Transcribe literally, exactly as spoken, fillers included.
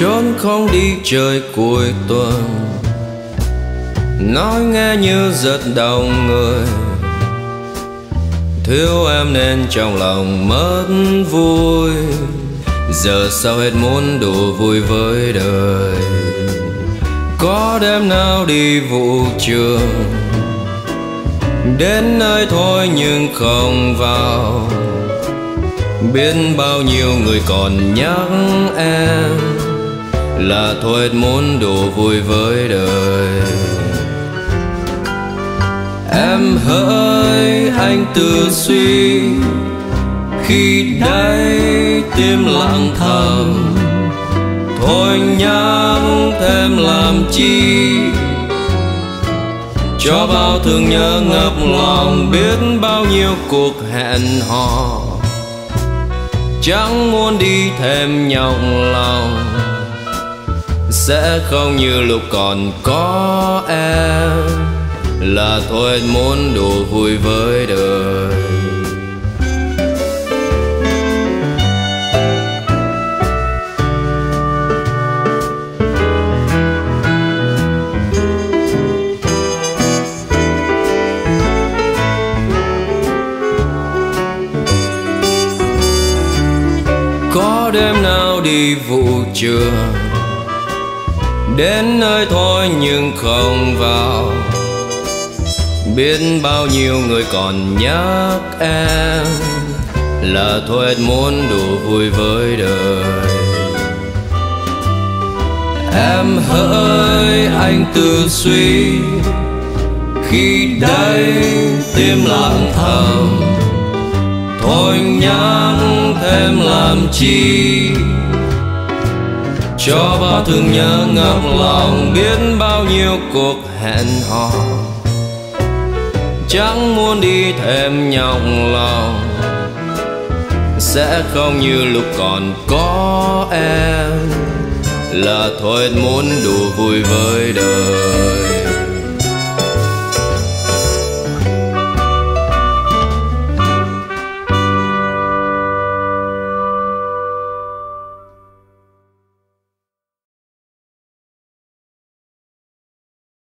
trốn không đi chơi cuối tuần, nói nghe như rất đông người. Thiếu em nên trong lòng mất vui, giờ sao hết muốn đủ vui với đời. Có đêm nào đi vụ trường, đến nơi thôi nhưng không vào. Biết bao nhiêu người còn nhắc em, là thôi hết muốn đủ vui với đời. Em hỡi anh tự suy, khi đây tim lặng thầm. Thôi nhắc thêm làm chi, cho bao thương nhớ ngập lòng. Biết bao nhiêu cuộc hẹn hò, chẳng muốn đi thêm nhọc lòng. Sẽ không như lúc còn có em, là thôi muốn đủ vui với đời. Có đêm nào đi vụ trường, đến nơi thôi nhưng không vào. Biết bao nhiêu người còn nhắc em, là thôi hết muốn đủ vui với đời. Em hỡi anh tự suy, khi đây tim lặng thầm. Thôi nhắc thêm làm chi, cho bao thương nhớ ngập lòng. Biết bao nhiêu cuộc hẹn hò, chẳng muốn đi thêm nhọc lòng. Sẽ không như lúc còn có em, là thôi muốn đủ vui với đời.